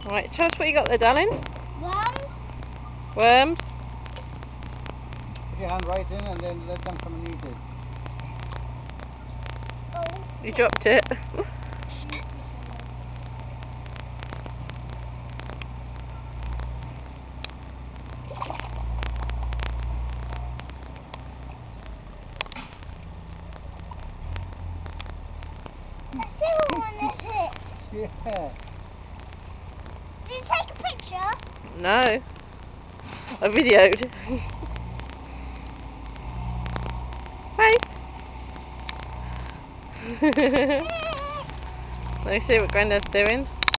Right, tell us what you got there, darling. Worms. Worms. Put your hand right in and then let them come and eat it. Oh. You dropped it. Let's see what one is it. Yeah. Did you take a picture? No. I videoed. Hey. Let me see what Grandad's doing.